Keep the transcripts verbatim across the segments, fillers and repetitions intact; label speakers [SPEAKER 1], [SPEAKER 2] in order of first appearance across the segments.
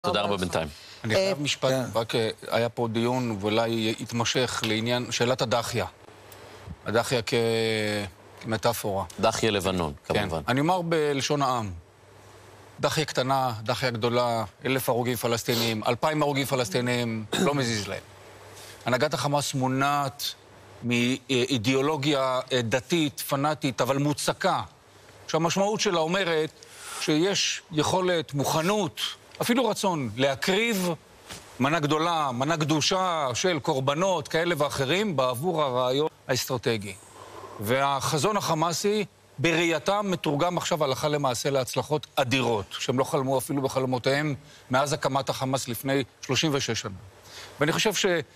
[SPEAKER 1] תודה רבה בינתיים.
[SPEAKER 2] אני חייב משפט, רק היה פה דיון ואולי יתמשך לעניין שאלת הדחיה. הדחיה כמטאפורה.
[SPEAKER 1] דחיה לבנון, כמובן.
[SPEAKER 2] כן, אני אומר בלשון העם. דחיה קטנה, דחיה גדולה, אלף הרוגים פלסטינים, אלפיים הרוגים פלסטינים, לא מזיז להם. הנהגת החמאס מונעת מאידיאולוגיה דתית, פנאטית, אבל מוצקה, שהמשמעות שלה אומרת שיש יכולת, מוכנות, אפילו רצון להקריב מנה גדולה, מנה קדושה של קורבנות כאלה ואחרים בעבור הרעיון האסטרטגי. והחזון החמאסי בראייתם מתורגם עכשיו הלכה למעשה להצלחות אדירות, שהם לא חלמו אפילו בחלומותיהם מאז הקמת החמאס לפני שלושים ושש שנה. ואני חושב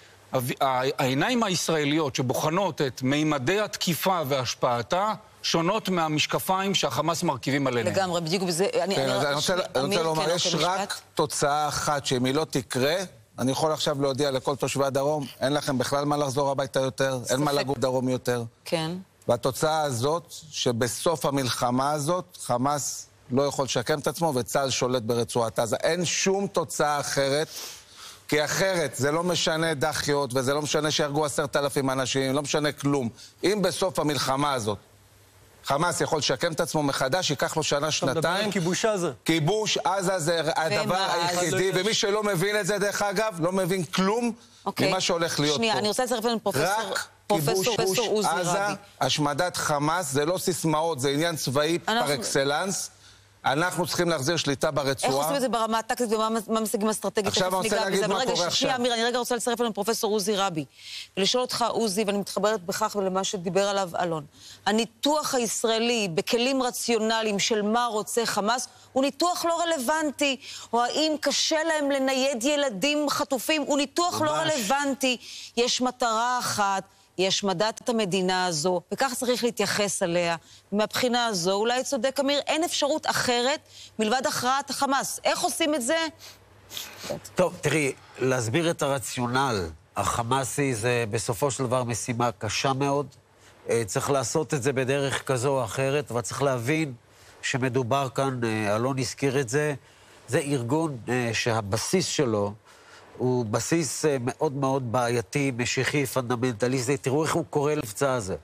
[SPEAKER 2] שהעיניים הישראליות שבוחנות את מימדי התקיפה והשפעתה שונות מהמשקפיים שהחמאס מרכיבים עליהם.
[SPEAKER 3] לגמרי, בדיוק בזה...
[SPEAKER 4] אני רוצה לומר, יש רק תוצאה אחת שאם היא לא תקרה, אני יכול עכשיו להודיע לכל תושבי הדרום, אין לכם בכלל מה לחזור הביתה יותר, אין מה לגור דרום יותר.
[SPEAKER 3] כן.
[SPEAKER 4] והתוצאה הזאת, שבסוף המלחמה הזאת, חמאס לא יכול לשקם את עצמו וצה"ל שולט ברצועת עזה. אין שום תוצאה אחרת, כי אחרת זה לא משנה דחיות וזה לא משנה שירגו עשרת אלפים אנשים, לא משנה כלום. אם בסוף המלחמה הזאת חמאס יכול לשקם את עצמו מחדש, ייקח לו שנה, שנתיים. אתה מדבר על
[SPEAKER 5] כיבוש עזה.
[SPEAKER 4] כיבוש עזה זה הדבר היחידי, ומי שלא מבין את זה, דרך אגב, לא מבין כלום ממה שהולך להיות פה.
[SPEAKER 3] שנייה, אני רוצה לצרף לנו פרופסור עוזי רבי.
[SPEAKER 4] עזה, השמדת חמאס, זה לא סיסמאות, זה עניין צבאי פר אקסלנס. אנחנו צריכים להחזיר שליטה ברצועה. איך
[SPEAKER 3] עושים את זה ברמה הטקטית ומה משיגים אסטרטגית?
[SPEAKER 4] עכשיו אני רוצה להגיד מה קורה עכשיו.
[SPEAKER 3] שנייה, אמיר, אני רגע רוצה לצרף לנו פרופסור עוזי רבי. ולשאול אותך, עוזי, ואני מתחברת בכך ולמה שדיבר עליו אלון. הניתוח הישראלי בכלים רציונליים של מה רוצה חמאס, הוא ניתוח לא רלוונטי. או האם קשה להם לנייד ילדים חטופים, הוא ניתוח לא רלוונטי. יש מטרה אחת. יש מדעת המדינה הזו, וכך צריך להתייחס עליה. מהבחינה הזו, אולי צודק אמיר, אין אפשרות אחרת מלבד הכרעת החמאס. איך עושים את זה?
[SPEAKER 6] טוב, תראי, להסביר את הרציונל החמאסי זה בסופו של דבר משימה קשה מאוד. צריך לעשות את זה בדרך כזו או אחרת, אבל צריך להבין שמדובר כאן, אלון הזכיר את זה, זה ארגון שהבסיס שלו הוא בסיס מאוד מאוד בעייתי, משיחי, פונדמנטליסטי. תראו איך הוא קורא למבצע הזה.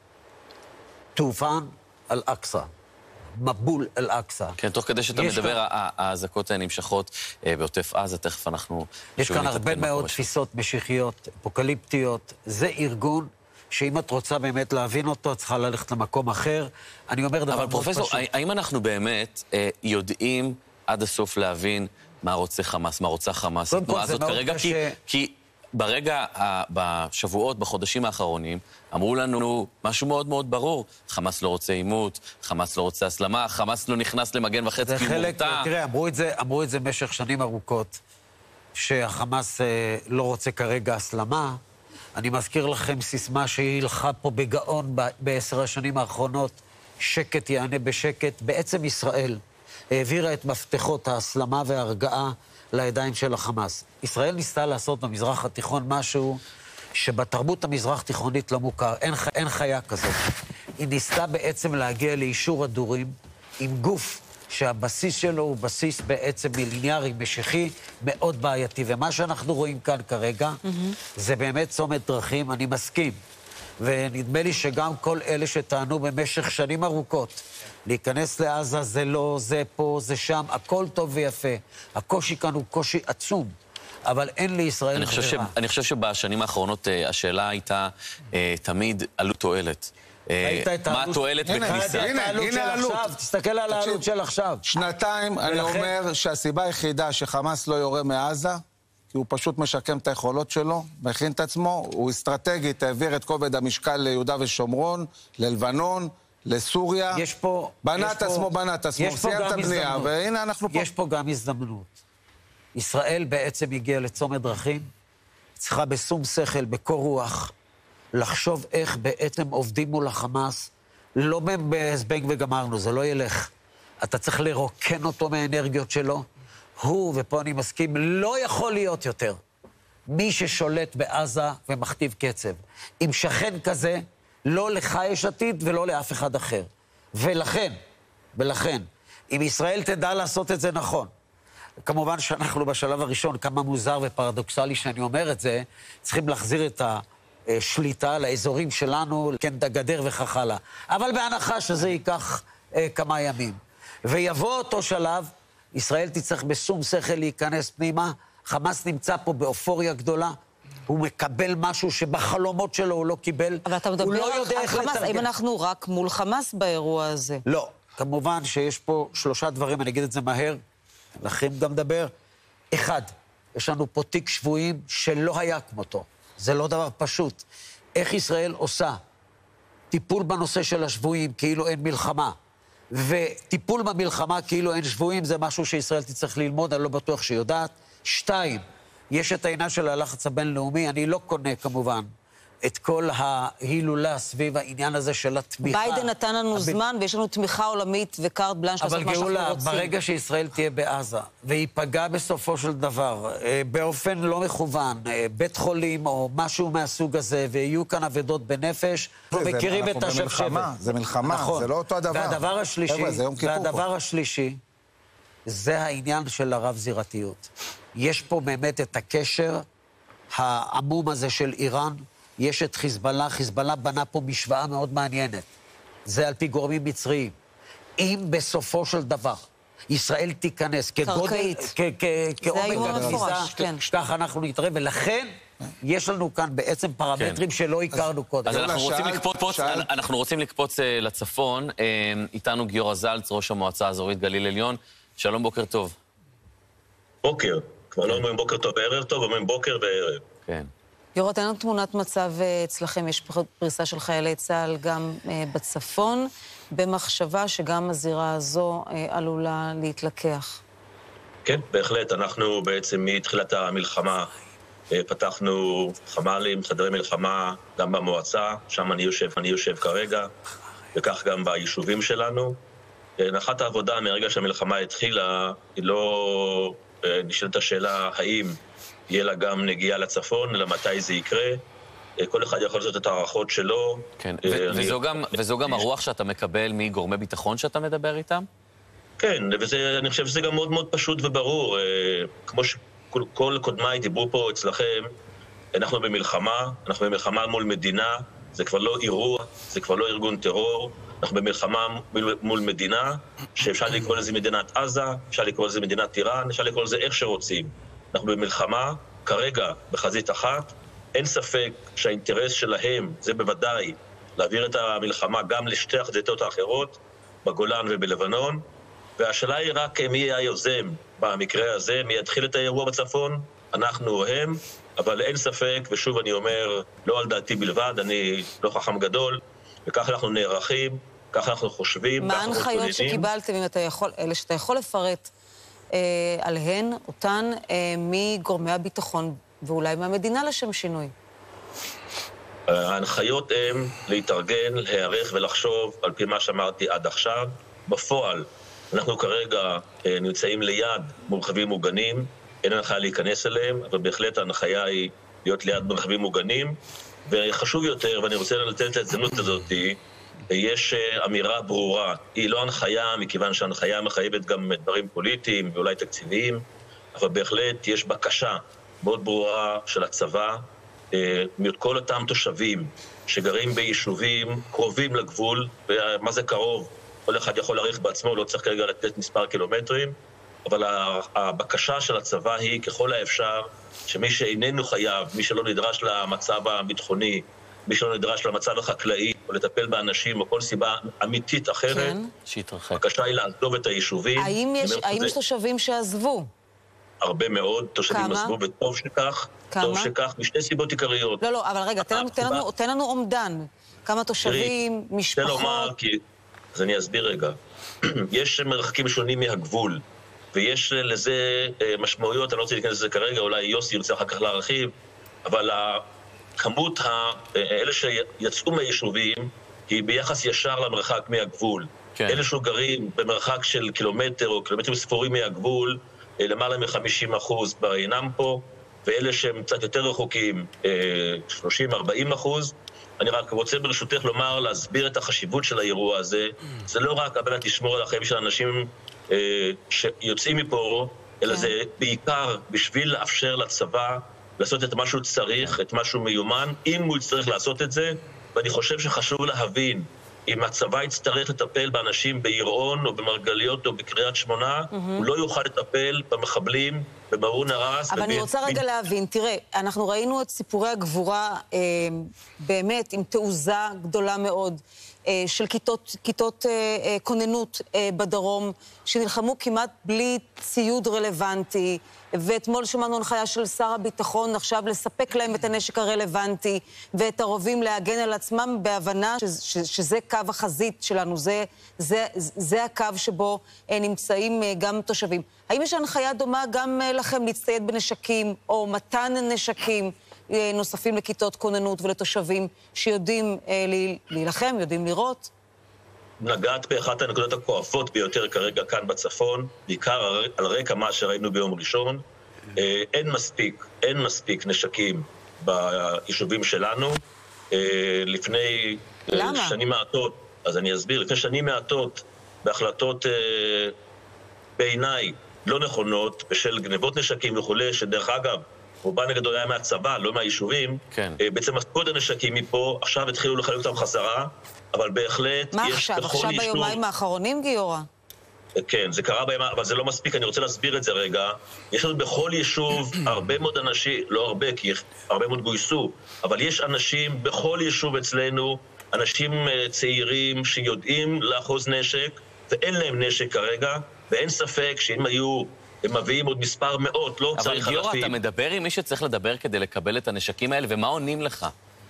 [SPEAKER 6] טופן אל-אקצא. מבול אל-אקצא.
[SPEAKER 1] כן, תוך כדי שאתה מדבר, האזעקות האלה נמשכות בעוטף עזה, תכף אנחנו...
[SPEAKER 6] יש כאן הרבה מאוד תפיסות משיחיות, אפוקליפטיות. זה ארגון שאם את רוצה באמת להבין אותו, את צריכה ללכת למקום אחר. אני אומר דבר מאוד פשוט.
[SPEAKER 1] אבל פרופסור, האם אנחנו באמת יודעים עד הסוף להבין מה רוצה חמאס, מה רוצה חמאס, התנועה הזאת כרגע, כי, כי ברגע, בשבועות, בחודשים האחרונים, אמרו לנו משהו מאוד מאוד ברור, חמאס לא רוצה עימות, חמאס לא רוצה הסלמה, חמאס לא נכנס למגן וחץ כי הוא מורתע.
[SPEAKER 6] תראה, אמרו את זה, אמרו את זה במשך שנים ארוכות, שהחמאס לא רוצה כרגע הסלמה. אני מזכיר לכם סיסמה שהיא הלכה פה בגאון בעשר השנים האחרונות, שקט יענה בשקט, בעצם ישראל העבירה את מפתחות ההסלמה וההרגעה לידיים של החמאס. ישראל ניסתה לעשות במזרח התיכון משהו שבתרבות המזרח תיכונית לא מוכר, אין, אין חיה כזאת. היא ניסתה בעצם להגיע לאישור הדורים עם גוף שהבסיס שלו הוא בסיס בעצם מיליניארי, משיחי, מאוד בעייתי. ומה שאנחנו רואים כאן כרגע, mm-hmm. זה באמת צומת דרכים, אני מסכים. ונדמה לי שגם כל אלה שטענו במשך שנים ארוכות, להיכנס לעזה זה לא, זה פה, זה שם, הכל טוב ויפה. הקושי כאן הוא קושי עצום, אבל אין לישראל
[SPEAKER 1] אני חושב, ש... אני חושב שבשנים האחרונות השאלה הייתה תמיד עלות תועלת. מה התועלת בכניסה?
[SPEAKER 4] הנה, הנה העלות.
[SPEAKER 6] תסתכל על העלות של עכשיו.
[SPEAKER 4] שנתיים אני אומר שהסיבה היחידה שחמאס לא יורה מעזה, כי הוא פשוט משקם את היכולות שלו, מכין את עצמו, הוא אסטרטגית העביר את כובד המשקל ליהודה ושומרון, ללבנון, לסוריה.
[SPEAKER 6] יש פה...
[SPEAKER 4] בנה את עצמו, בנה את עצמו, סיים את הבנייה, והנה אנחנו פה.
[SPEAKER 6] יש פה גם הזדמנות. ישראל בעצם הגיעה לצומת דרכים, צריכה בשום שכל, בקור רוח, לחשוב איך בעצם עובדים מול החמאס, לא בזבנג וגמרנו, זה לא ילך. אתה צריך לרוקן אותו מהאנרגיות שלו, הוא, ופה אני מסכים, לא יכול להיות יותר מי ששולט בעזה ומכתיב קצב. עם שכן כזה, לא לך יש עתיד ולא לאף אחד אחר. ולכן, ולכן, אם ישראל תדע לעשות את זה נכון, כמובן שאנחנו בשלב הראשון, כמה מוזר ופרדוקסלי שאני אומר את זה, צריכים להחזיר את השליטה לאזורים שלנו, כן, גדר וכך הלאה. אבל בהנחה שזה ייקח אה, כמה ימים. ויבוא אותו שלב, ישראל תצטרך בשום שכל להיכנס פנימה, חמאס נמצא פה באופוריה גדולה, הוא מקבל משהו שבחלומות שלו הוא לא קיבל.
[SPEAKER 3] אבל אתה מדבר
[SPEAKER 6] לא
[SPEAKER 3] על, על חמאס, האם אנחנו רק מול חמאס באירוע הזה?
[SPEAKER 6] לא, כמובן שיש פה שלושה דברים, אני אגיד את זה מהר, לכם גם דבר. אחד, יש לנו פה תיק שבויים שלא היה כמותו. זה לא דבר פשוט. איך ישראל עושה טיפול בנושא של השבויים כאילו אין מלחמה, וטיפול במלחמה כאילו אין שבויים, זה משהו שישראל תצטרך ללמוד, אני לא בטוח שיודעת. שתיים, יש את העניין של הלחץ הבינלאומי, אני לא קונה כמובן את כל ההילולה סביב העניין הזה של התמיכה.
[SPEAKER 3] ביידן נתן לנו הב... זמן, ויש לנו תמיכה עולמית וקארט בלנש לעשות מה שאנחנו רוצים.
[SPEAKER 6] אבל גאולה, ברגע שישראל תהיה בעזה, והיא פגעה בסופו של דבר, באופן לא מכוון, בית חולים או משהו מהסוג הזה, ויהיו כאן עבדות בנפש, מכירים את השבשבת.
[SPEAKER 4] זה מלחמה,
[SPEAKER 6] נכון.
[SPEAKER 4] זה לא אותו הדבר.
[SPEAKER 6] והדבר השלישי,
[SPEAKER 4] חבר'ה, זה יום כיפור
[SPEAKER 6] והדבר
[SPEAKER 4] פה.
[SPEAKER 6] השלישי, זה העניין של הרב-זירתיות. יש פה באמת את הקשר העמום הזה של איראן, יש את חיזבאללה, חיזבאללה בנה פה משוואה מאוד מעניינת. זה על פי גורמים מצריים. אם בסופו של דבר ישראל תיכנס כגודל, כעומק הכניסה, כך אנחנו נתראה, ולכן יש לנו כאן בעצם פרמטרים שלא הכרנו קודם.
[SPEAKER 1] אז אנחנו רוצים לקפוץ לצפון. איתנו גיורא זלץ, ראש המועצה האזורית גליל עליון. שלום, בוקר טוב.
[SPEAKER 5] בוקר. כבר לא אומרים בוקר טוב בערב טוב, אומרים בוקר בערב.
[SPEAKER 1] כן.
[SPEAKER 3] גיורא, תן לנו תמונת מצב אצלכם, יש פריסה של חיילי צה"ל גם בצפון, במחשבה שגם הזירה הזו עלולה להתלקח.
[SPEAKER 5] כן, בהחלט. אנחנו בעצם מתחילת המלחמה פתחנו חמ"לים, חדרי מלחמה, גם במועצה, שם אני יושב, אני יושב כרגע, וכך גם ביישובים שלנו. נחת העבודה מרגע שהמלחמה התחילה, היא לא נשאלת השאלה האם יהיה לה גם נגיעה לצפון, אלא מתי זה יקרה. כל אחד יכול לעשות את הערכות שלו.
[SPEAKER 1] כן, וזו גם הרוח שאתה מקבל מגורמי ביטחון שאתה מדבר איתם?
[SPEAKER 5] כן, ואני חושב שזה גם מאוד מאוד פשוט וברור. כמו שכל קודמיי דיברו פה אצלכם, אנחנו במלחמה, אנחנו במלחמה מול מדינה, זה כבר לא אירוע, זה כבר לא ארגון טרור, אנחנו במלחמה מול מדינה, שאפשר לקרוא לזה מדינת עזה, אפשר לקרוא לזה מדינת איראן, אפשר לקרוא לזה איך שרוצים. אנחנו במלחמה, כרגע, בחזית אחת, אין ספק שהאינטרס שלהם, זה בוודאי, להעביר את המלחמה גם לשתי החזיתות האחרות, בגולן ובלבנון, והשאלה היא רק מי יהיה היוזם במקרה הזה, מי יתחיל את האירוע בצפון, אנחנו או הם, אבל אין ספק, ושוב אני אומר, לא על דעתי בלבד, אני לא חכם גדול, וכך אנחנו נערכים, כך אנחנו חושבים,
[SPEAKER 3] מה ההנחיות שקיבלתם, אם אתה יכול, אלה שאתה יכול לפרט אה, עליהן, אותן אה, מגורמי הביטחון, ואולי מהמדינה לשם שינוי?
[SPEAKER 5] ההנחיות הן להתארגן, להיערך ולחשוב על פי מה שאמרתי עד עכשיו. בפועל, אנחנו כרגע אה, נמצאים ליד מרחבים מוגנים, אין הנחיה להיכנס אליהם, אבל בהחלט ההנחיה היא להיות ליד מרחבים מוגנים, וחשוב יותר, ואני רוצה לתת את ההזדמנות הזאת, יש אמירה ברורה, היא לא הנחיה, מכיוון שההנחיה מחייבת גם דברים פוליטיים ואולי תקציביים, אבל בהחלט יש בקשה מאוד ברורה של הצבא, מכל אותם תושבים שגרים ביישובים קרובים לגבול, ומה זה קרוב? כל אחד יכול להעריך בעצמו, לא צריך כרגע לתת מספר קילומטרים, אבל הבקשה של הצבא היא ככל האפשר שמי שאיננו חייב, מי שלא נדרש למצב הביטחוני, מי שלא נדרש למצב החקלאי, או לטפל באנשים, או כל סיבה אמיתית אחרת, כן.
[SPEAKER 1] שיתרחק.
[SPEAKER 5] הבקשה היא לעזוב את היישובים.
[SPEAKER 3] האם יש, האם יש תושבים שעזבו?
[SPEAKER 5] הרבה מאוד תושבים
[SPEAKER 3] כמה?
[SPEAKER 5] עזבו, וטוב שכך,
[SPEAKER 3] כמה?
[SPEAKER 5] טוב שכך, משתי סיבות עיקריות.
[SPEAKER 3] לא, לא, אבל רגע, תן לנו, תן לנו, תן לנו אומדן. כמה תושבים,
[SPEAKER 5] תראי,
[SPEAKER 3] משפחות?
[SPEAKER 5] תן לומר, כי... אז אני אסביר רגע. יש מרחקים שונים מהגבול, ויש לזה משמעויות, אני לא רוצה להיכנס לזה כרגע, אולי יוסי ירצה אחר כך להרחיב, אבל כמות האלה שיצאו מהיישובים היא ביחס ישר למרחק מהגבול. כן. אלה שגרים במרחק של קילומטר או קילומטרים ספורים מהגבול, למעלה מ-חמישים אחוז כבר אינם פה, ואלה שהם קצת יותר רחוקים, שלושים ארבעים אחוז. אני רק רוצה ברשותך לומר, להסביר את החשיבות של האירוע הזה. זה לא רק באמת לשמור על החיים של אנשים שיוצאים מפה אלא זה בעיקר בשביל לאפשר לצבא לעשות את מה שהוא צריך, את מה שהוא מיומן, אם הוא יצטרך לעשות את זה, ואני חושב שחשוב להבין, אם הצבא יצטרך לטפל באנשים בעירון או במרגליות או בקריית שמונה, mm-hmm. הוא לא יוכל לטפל במחבלים, במרון הרס.
[SPEAKER 3] אבל אני רוצה רגע להבין, תראה, אנחנו ראינו את סיפורי הגבורה אה, באמת עם תעוזה גדולה מאוד, אה, של כיתות, כיתות אה, אה, כוננות אה, בדרום, שנלחמו כמעט בלי ציוד רלוונטי, ואתמול שמענו הנחיה של שר הביטחון עכשיו לספק להם את הנשק הרלוונטי ואת הרובים להגן על עצמם בהבנה ש, ש, שזה קו החזית שלנו, זה, זה, זה הקו שבו נמצאים גם תושבים. האם יש הנחיה דומה גם לכם להצטייד בנשקים או מתן נשקים נוספים לכיתות כוננות ולתושבים שיודעים להילחם, יודעים לראות?
[SPEAKER 5] נגעת באחת הנקודות הכואבות ביותר כרגע כאן בצפון, בעיקר על רקע מה שראינו ביום ראשון. אין מספיק, אין מספיק נשקים ביישובים שלנו. לפני
[SPEAKER 3] למה?
[SPEAKER 5] שנים מעטות, אז אני אסביר, לפני שנים מעטות, בהחלטות בעיניי לא נכונות, בשל גנבות נשקים וכולי, שדרך אגב, רובן הגדול היה מהצבא, לא מהיישובים, כן. בעצם עשו את הנשקים מפה, עכשיו התחילו לחלק אותם חזרה, אבל בהחלט
[SPEAKER 3] מה
[SPEAKER 5] יש
[SPEAKER 3] עכשיו?
[SPEAKER 5] בכל
[SPEAKER 3] עכשיו
[SPEAKER 5] יישוב...
[SPEAKER 3] ביומיים האחרונים, גיורא?
[SPEAKER 5] כן, זה קרה בימים, אבל זה לא מספיק, אני רוצה להסביר את זה רגע. יש לנו בכל יישוב הרבה מאוד אנשים, לא הרבה, כי הרבה מאוד גויסו, אבל יש אנשים בכל יישוב אצלנו, אנשים צעירים שיודעים לאחוז נשק, ואין להם נשק כרגע, ואין ספק שאם היו... הם מביאים עוד מספר מאות, לא צריך אלפים.
[SPEAKER 1] אבל גיורא, אתה מדבר עם מי שצריך לדבר כדי לקבל את הנשקים האלה, ומה עונים לך?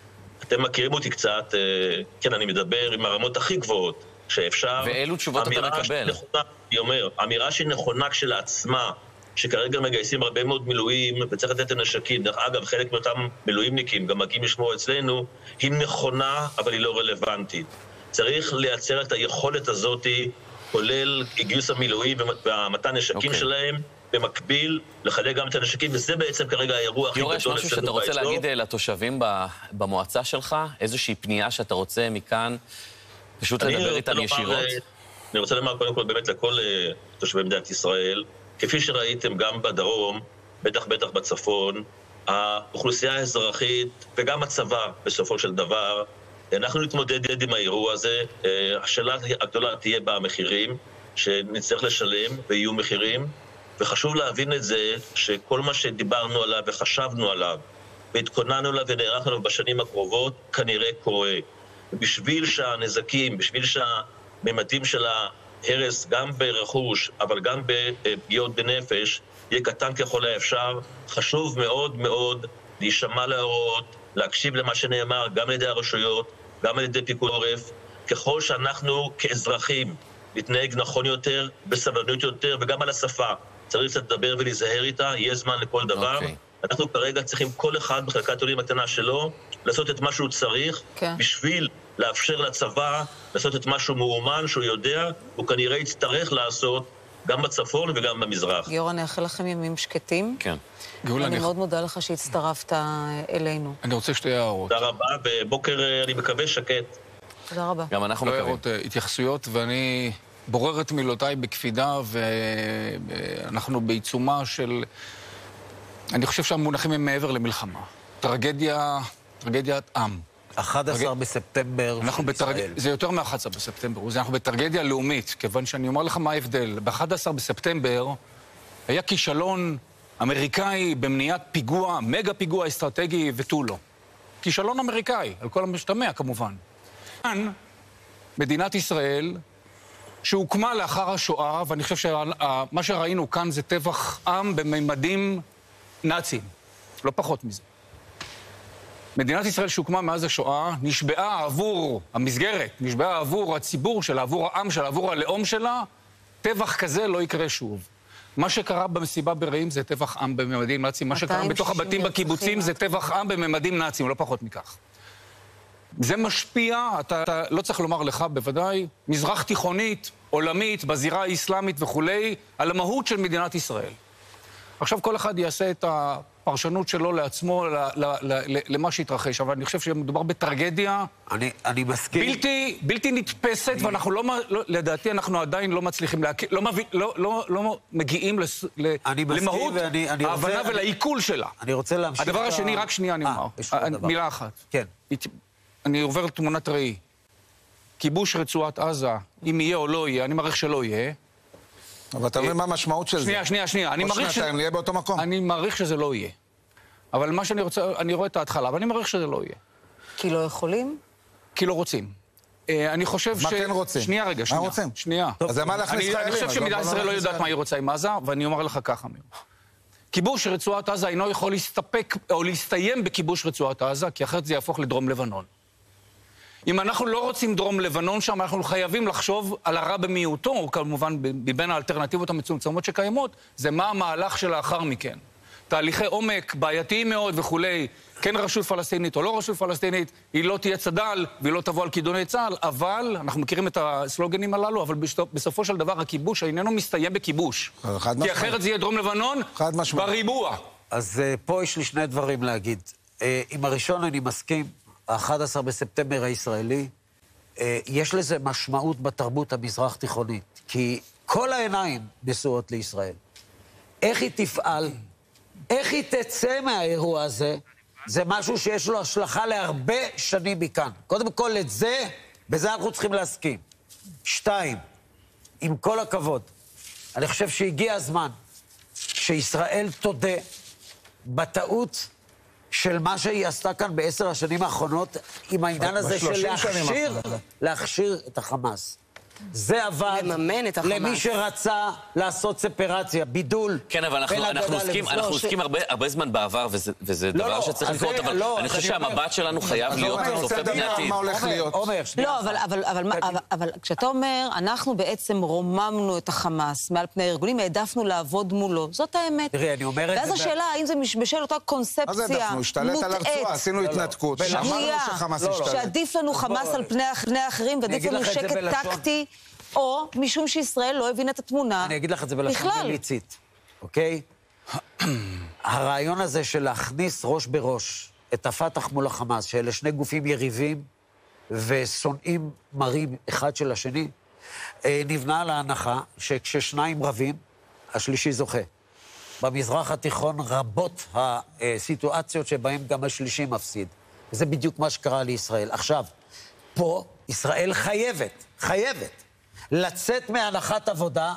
[SPEAKER 5] אתם מכירים אותי קצת, כן, אני מדבר עם הרמות הכי גבוהות שאפשר.
[SPEAKER 1] ואילו תשובות אתה מקבל?
[SPEAKER 5] נכונה, אני אומר, אמירה שהיא נכונה כשלעצמה, שכרגע מגייסים הרבה מאוד מילואים, וצריך לתת הנשקים, דרך אגב, חלק מאותם מילואימניקים גם מגיעים לשמור אצלנו, היא נכונה, אבל היא לא רלוונטית. צריך לייצר את היכולת הזאת, כולל גיוס המילואים והמתן נשקים okay. שלהם, במקביל לחלק גם את הנשקים, וזה בעצם כרגע האירוע הכי גדול.
[SPEAKER 1] יש משהו שאתה רוצה להגיד לתושבים במועצה שלך? איזושהי פנייה שאתה רוצה מכאן פשוט לדבר איתם ישירות?
[SPEAKER 5] אני רוצה לומר קודם כל באמת לכל תושבי מדינת ישראל, כפי שראיתם גם בדרום, בטח בטח בצפון, האוכלוסייה האזרחית וגם הצבא בסופו של דבר, אנחנו נתמודד עם האירוע הזה. השאלה הגדולה תהיה במחירים שנצטרך לשלם ויהיו מחירים, וחשוב להבין את זה שכל מה שדיברנו עליו וחשבנו עליו והתכוננו עליו ונערכנו עליו בשנים הקרובות כנראה קורה. בשביל שהנזקים, בשביל שהממדים של ההרס גם ברכוש אבל גם בפגיעות בנפש יהיה קטן ככל האפשר, חשוב מאוד מאוד להישמע להוראות, להקשיב למה שנאמר גם על ידי הרשויות, גם על ידי פיקוד העורף. ככל שאנחנו כאזרחים נתנהג נכון יותר, בסבלנות יותר, וגם על השפה צריך לדבר ולהיזהר איתה, יהיה זמן לכל דבר. Okay. אנחנו כרגע צריכים כל אחד בחלקת עולים הקטנה שלו לעשות את מה שהוא צריך, okay. בשביל לאפשר לצבא לעשות את מה שהוא מאומן, שהוא יודע, הוא כנראה יצטרך לעשות גם בצפון וגם במזרח.
[SPEAKER 3] גיורא, אני אאחל לכם ימים שקטים.
[SPEAKER 1] כן.
[SPEAKER 3] גאולה, אני מאוד מודה לך שהצטרפת אלינו.
[SPEAKER 2] אני רוצה שתי הערות.
[SPEAKER 5] תודה רבה, ובוקר אני מקווה שקט.
[SPEAKER 3] תודה רבה.
[SPEAKER 1] גם אנחנו מקווים.
[SPEAKER 2] הערות, התייחסויות, ואני בורר את מילותיי בקפידה, ואנחנו בעיצומה של... אני חושב שהמונחים הם מעבר למלחמה. טרגדיה, טרגדיית עם.
[SPEAKER 6] אחד עשר בספטמבר של ישראל.
[SPEAKER 2] זה יותר מ-אחד עשר בספטמבר. אנחנו בטרגדיה לאומית, כיוון שאני אומר לך מה ההבדל. ב-אחד עשר בספטמבר היה כישלון אמריקאי במניעת פיגוע, מגה פיגוע אסטרטגי ותו לא. כישלון אמריקאי, על כל המשתמע כמובן. כאן, מדינת ישראל, שהוקמה לאחר השואה, ואני חושב שמה שראינו כאן זה טבח עם בממדים נאציים, לא פחות מזה. מדינת ישראל שהוקמה מאז השואה נשבעה עבור המסגרת, נשבעה עבור הציבור שלה, עבור העם שלה, עבור הלאום שלה, טבח כזה לא יקרה שוב. מה שקרה במסיבה ברעים זה טבח עם בממדים נאציים, מה שקרה בתוך הבתים בקיבוצים זה טבח עם בממדים נאציים, לא פחות מכך. זה משפיע, אתה, אתה לא צריך לומר לך בוודאי, מזרח תיכונית, עולמית, בזירה האסלאמית וכולי, על המהות של מדינת ישראל. עכשיו כל אחד יעשה את פרשנות שלו לעצמו, ל, ל, ל, למה שהתרחש, אבל אני חושב שמדובר בטרגדיה
[SPEAKER 6] אני, אני מסכים.
[SPEAKER 2] בלתי, בלתי נתפסת, אני... ואנחנו לא, לא, לדעתי אנחנו עדיין לא מצליחים, להק... לא, מביא, לא, לא, לא מגיעים לס... ל... למהות ואני, אני ההבנה רוצה... ולעיכול שלה.
[SPEAKER 6] אני רוצה להמשיך...
[SPEAKER 2] הדבר השני, רק שנייה אני אומר. מילה אחת.
[SPEAKER 6] כן.
[SPEAKER 2] אני עובר לתמונת ראי. כיבוש רצועת עזה, אם יהיה או לא יהיה, אני מעריך שלא יהיה.
[SPEAKER 4] אבל אתה מבין מה המשמעות של זה?
[SPEAKER 2] שנייה, שנייה, שנייה.
[SPEAKER 4] או שנתיים, נהיה באותו מקום.
[SPEAKER 2] אני מעריך שזה לא יהיה. אבל מה שאני רוצה, אני רואה את ההתחלה, אבל אני מעריך שזה לא יהיה.
[SPEAKER 3] כי לא יכולים?
[SPEAKER 2] כי לא רוצים. אני חושב ש...
[SPEAKER 4] מה כן רוצים?
[SPEAKER 2] שנייה רגע, שנייה.
[SPEAKER 4] מה רוצים?
[SPEAKER 2] שנייה.
[SPEAKER 4] אז זה מה להכניס חיילים?
[SPEAKER 2] אני חושב שמדינת ישראל לא יודעת מה היא רוצה עם עזה, ואני אומר לך ככה, אמיר. כיבוש רצועת עזה אינו יכול להסתפק או להסתיים בכיבוש רצועת עזה, כי אחרת זה יהפוך לדרום לבנון. אם אנחנו לא רוצים דרום לבנון שם, אנחנו חייבים לחשוב על הרע במיעוטו, כמובן מבין האלטרנטיבות המצומצמות שקיימות, זה מה המהלך שלאחר מכן. תהליכי עומק, בעייתיים מאוד וכולי, כן רשות פלסטינית או לא רשות פלסטינית, היא לא תהיה צד"ל והיא לא תבוא על כידוני צה"ל, אבל, אנחנו מכירים את הסלוגנים הללו, אבל בסופו של דבר הכיבוש איננו מסתיים בכיבוש. כי אחרת זה יהיה דרום לבנון בריבוע.
[SPEAKER 6] אז פה יש לי שני דברים להגיד. עם הראשון אני מסכים, ה-אחד עשר בספטמבר הישראלי, יש לזה משמעות בתרבות המזרח תיכונית, כי כל העיניים נשואות לישראל. איך היא תפעל, איך היא תצא מהאירוע הזה, זה משהו שיש לו השלכה להרבה שנים מכאן. קודם כל את זה, בזה אנחנו צריכים להסכים. שתיים, עם כל הכבוד, אני חושב שהגיע הזמן שישראל תודה בטעות של מה שהיא עשתה כאן בעשר השנים האחרונות, עם העניין הזה של להכשיר, להכשיר את החמאס. זה עבד למי שרצה לעשות ספרציה, בידול.
[SPEAKER 1] כן, אבל אנחנו עוסקים הרבה זמן בעבר, וזה דבר שצריך לקרות, אבל אני חושב שהמבט שלנו חייב להיות צופה פני עתיד.
[SPEAKER 3] לא, אבל כשאתה אומר, אנחנו בעצם רוממנו את החמאס מעל פני הארגונים, העדפנו לעבוד מולו. זאת האמת.
[SPEAKER 6] תראי, אני אומר את זה...
[SPEAKER 3] ואז השאלה, האם זה בשל אותה קונספציה מוטעת,
[SPEAKER 4] אז העדפנו, השתלט על הרצועה, עשינו התנתקות, אמרנו שחמאס השתלט.
[SPEAKER 3] שעדיף לנו חמאס על פני האחרים, ועדיף לנו שקט טקטי, או משום שישראל לא הבינה את התמונה.
[SPEAKER 6] אני אגיד לך את זה בלשון מליצית, אוקיי? הרעיון הזה של להכניס ראש בראש את הפתח מול החמאס, שאלה שני גופים יריבים ושונאים מרים אחד של השני, נבנה על ההנחה שכששניים רבים, השלישי זוכה. במזרח התיכון רבות הסיטואציות שבהן גם השלישי מפסיד. וזה בדיוק מה שקרה לישראל. עכשיו, פה ישראל חייבת, חייבת, לצאת מהנחת עבודה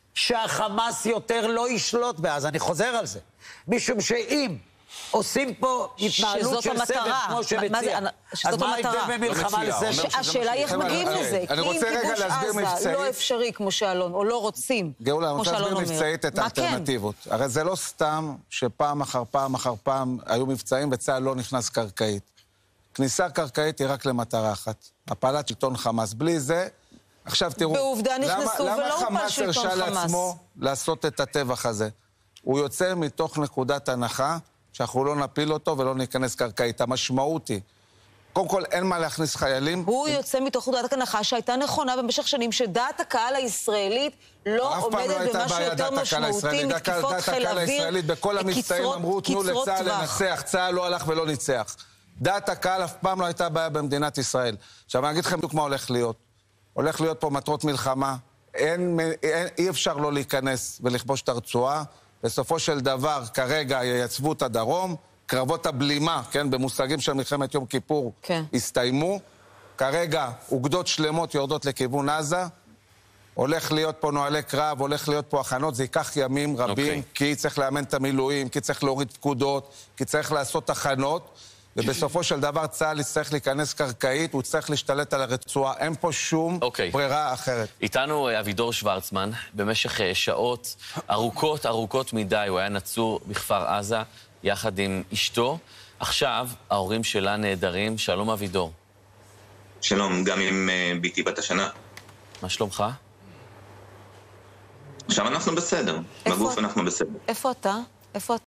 [SPEAKER 6] שהחמאס יותר לא ישלוט בעזה. אני חוזר על זה. משום שאם עושים פה התנהלות של סבב כמו שמציע, אז מה ההבדל במלחמה לסבב?
[SPEAKER 3] השאלה היא איך מגיעים לזה. כי אם כיבוש עזה לא אפשרי כמו שאלון, או לא רוצים,
[SPEAKER 4] גאולה, אני רוצה להסביר מבצעית את האלטרנטיבות. הרי זה לא סתם שפעם אחר פעם אחר פעם היו מבצעים וצה"ל לא נכנס קרקעית. כניסה קרקעית היא רק למטרה אחת. הפעלת שלטון חמאס. בלי זה, עכשיו תראו,
[SPEAKER 3] בעובדה נכנסו ולא
[SPEAKER 4] למה חמאס הרשה לעצמו לעשות את הטבח הזה? הוא יוצא מתוך נקודת הנחה שאנחנו לא נפיל אותו ולא ניכנס קרקעית. המשמעות היא, קודם כל אין מה להכניס חיילים.
[SPEAKER 3] הוא יוצא מתוך נקודת הנחה שהייתה נכונה במשך שנים, שדעת הקהל הישראלית לא עומדת במשהו יותר משמעותי מתקיפות חיל אוויר,
[SPEAKER 4] בכל המבצעים אמרו, תנו לצה"ל לנצח, צה"ל לא הלך ולא ניצח. דעת הקהל אף פעם לא הייתה בעיה במדינת ישראל. עכשיו אני אגיד לכם בדיוק מה הולך להיות. הולך להיות פה מטרות מלחמה, אין, אין, אי אפשר לא להיכנס ולכבוש את הרצועה, בסופו של דבר כרגע ייצבו את הדרום, קרבות הבלימה, כן, במושגים של מלחמת יום כיפור, כן. הסתיימו, כרגע אוגדות שלמות יורדות לכיוון עזה, הולך להיות פה נועלי קרב, הולך להיות פה הכנות, זה ייקח ימים רבים, okay. כי צריך לאמן את המילואים, כי צריך להוריד פקודות, כי צריך לעשות הכנות, ובסופו של דבר צה"ל יצטרך להיכנס קרקעית, הוא צריך להשתלט על הרצועה, אין פה שום okay. ברירה אחרת.
[SPEAKER 1] איתנו אבידור שוורצמן, במשך שעות ארוכות ארוכות מדי, הוא היה נצור בכפר עזה, יחד עם אשתו. עכשיו ההורים שלה נהדרים. שלום אבידור.
[SPEAKER 7] שלום, גם עם uh, ביתי בת השנה.
[SPEAKER 1] מה שלומך?
[SPEAKER 7] עכשיו אנחנו בסדר, בגוף אנחנו בסדר.
[SPEAKER 3] איפה אתה? איפה אתה?